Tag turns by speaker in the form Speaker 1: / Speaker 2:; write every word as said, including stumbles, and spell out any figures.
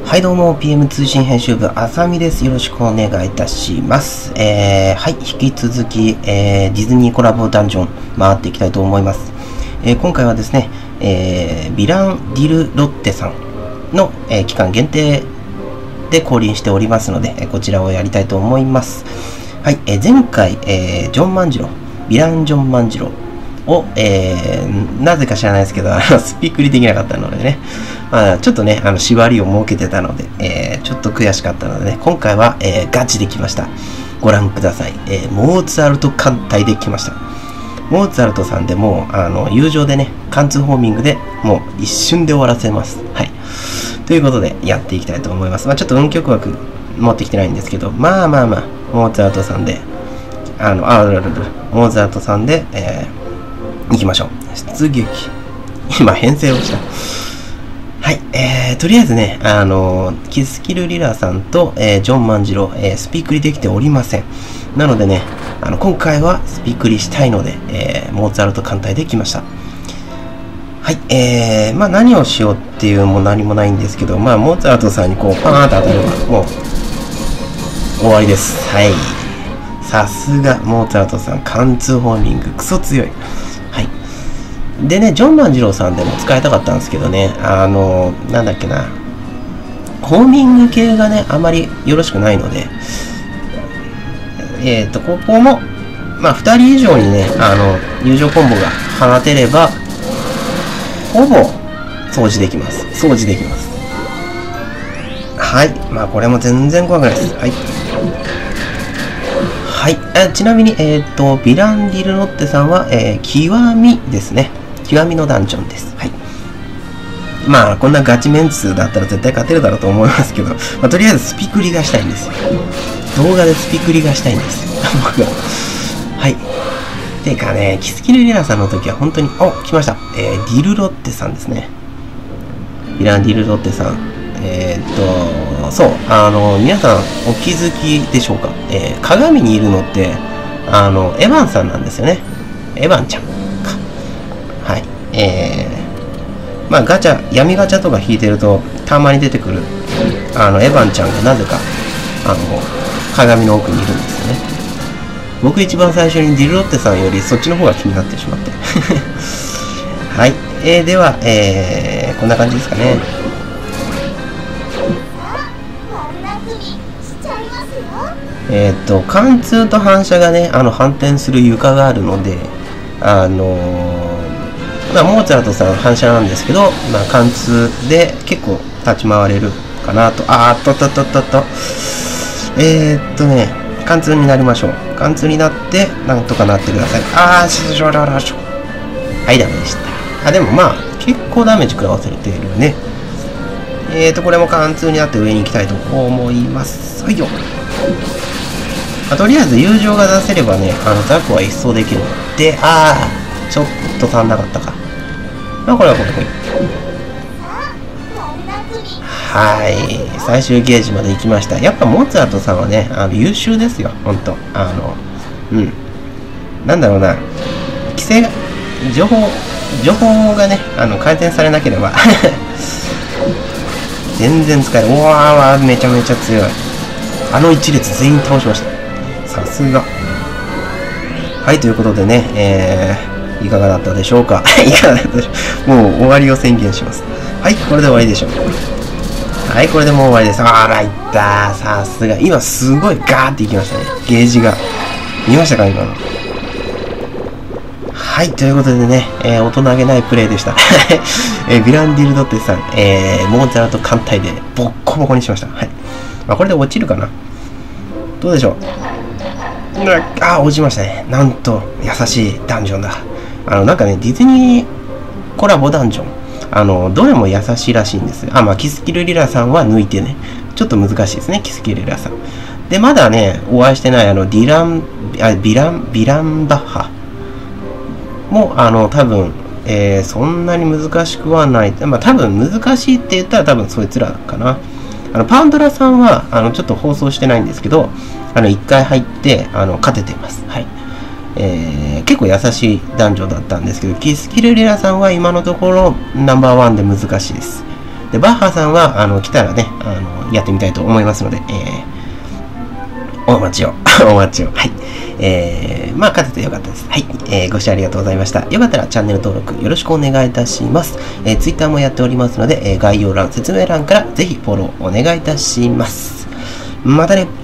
Speaker 1: はいどうも ピーエム 通信編集部あさみです。よろしくお願いいたします。えー、はい引き続き、えー、ディズニーコラボダンジョン回っていきたいと思います。えー、今回はですね、えー、ヴィラン・ディル・ロッテさんの、えー、期間限定で降臨しておりますので、えー、こちらをやりたいと思います。はい、えー、前回、えー、ジョン万次郎ヴィラン・ジョン万次郎を、えー、なぜか知らないですけど、あのスピークリできなかったのでね、まあ、ちょっとね、あの縛りを設けてたので、えー、ちょっと悔しかったのでね、今回は、えー、ガチで来ました。ご覧ください。えー、モーツァルト艦隊で来ました。モーツァルトさんでもう、あの、友情でね、貫通ホーミングでもう一瞬で終わらせます。はい。ということで、やっていきたいと思います。まあ、ちょっと運曲枠持ってきてないんですけど、まあまあまあ、モーツァルトさんで、あの、あるあるモーツァルトさんで、えー、行きましょう。出撃。今、編成をした。はい、えー、とりあえずね、あのー、キスキルリラさんと、えー、ジョン万次郎、えー、スピークリできておりません。なのでね、あの、今回はスピークリしたいので、えー、モーツァルト艦隊で来ました。はい、えー、まあ何をしようっていうも何もないんですけど、まあ、モーツァルトさんにこう、パーンと当たれば、もう、終わりです。はい。さすが、モーツァルトさん、貫通ホーミング、クソ強い。はい。でね、ジョン万次郎さんでも使いたかったんですけどね、あの、なんだっけな、ホーミング系がね、あまりよろしくないので、えっと、ここも、まあ、ふたり以上にね、あの、友情コンボが放てれば、ほぼ、掃除できます。掃除できます。はい。まあ、これも全然怖くないです。はい。はい。えちなみに、えっと、ヴィラン・ディル・ロッテさんは、えー、極みですね。極みのダンジョンです。はい。まあ、こんなガチメンツだったら絶対勝てるだろうと思いますけど、まあ、とりあえずスピクリがしたいんですよ。動画でスピクリがしたいんですよ。僕は。はい。てかね、キスキルリラさんの時は本当に、お、来ました。えー、ディルロッテさんですね。ヴィラン・ディル・ロッテさん。えー、っと、そう、あの、皆さんお気づきでしょうか。えー、鏡にいるのって、あの、エヴァンさんなんですよね。エヴァンちゃん。はい。えー、まあガチャ、闇ガチャとか引いてると、たまに出てくる、あの、エヴァンちゃんがなぜか、あの、鏡の奥にいるんですよね。僕一番最初にディルロッテさんよりそっちの方が気になってしまって。はい。えー、では、えー、こんな感じですかね。えっと、貫通と反射がね、あの、反転する床があるので、あのー、まあ、モーツァルトさん反射なんですけど、まあ、貫通で結構立ち回れるかなと。あーっとっとっとっとっと。えー、っとね、貫通になりましょう。貫通になって、なんとかなってください。あー、しょしょしょしょ。はい、ダメでした。あ、でもまあ、結構ダメージ食らわせているね。えーと、これも貫通になって上に行きたいと思います。はいよ。まあ、とりあえず友情が出せればね、あの、ザクは一掃できるので、あー。ちょっと足んなかったか。まあこれはこれこれ。はい。最終ゲージまで行きました。やっぱモーツァルトさんはね、あの優秀ですよ。ほんと。あの、うん。なんだろうな。規制が、情報、情報がね、あの、改善されなければ。全然使える。うわー、めちゃめちゃ強い。あの一列全員倒しました。さすが。はい、ということでね、えー、いかがだったでしょうか。いかがだったでしょう。もう終わりを宣言します。はい、これで終わりでしょう。はい、これでもう終わりです。あら、いったー。さすが。今、すごいガーっていきましたね。ゲージが。見ましたか、今の。はい、ということでね、えー、大人げないプレイでした。えー、ヴィラン・ディル・ドッテさん、えー、モーツァルト艦隊でボッコボコにしました。はい。まあ、これで落ちるかな。どうでしょう。あー、落ちましたね。なんと、優しいダンジョンだ。あの、なんかね、ディズニーコラボダンジョン。あの、どれも優しいらしいんです。あ、まあ、キスキルリラさんは抜いてね。ちょっと難しいですね、キスキルリラさん。で、まだね、お会いしてない、あの、ディラン、あ、ビラン、ビランバッハも、あの、多分、えー、そんなに難しくはない。まあ、多分難しいって言ったら多分そいつらかな。あの、パンドラさんは、あの、ちょっと放送してないんですけど、あの、一回入って、あの、勝ててます。はい。えー、結構優しい男女だったんですけど、キスキルリラさんは今のところナンバーワンで難しいです。 で、バッハさんは、あの、来たらね、あの、やってみたいと思いますので、えー、お待ちを、お待ちを。はい。えー、まあ、勝ててよかったです。はい。えー、ご視聴ありがとうございました。よかったらチャンネル登録よろしくお願いいたします。えー、Twitter もやっておりますので、えー、概要欄、説明欄からぜひフォローお願いいたします。またね。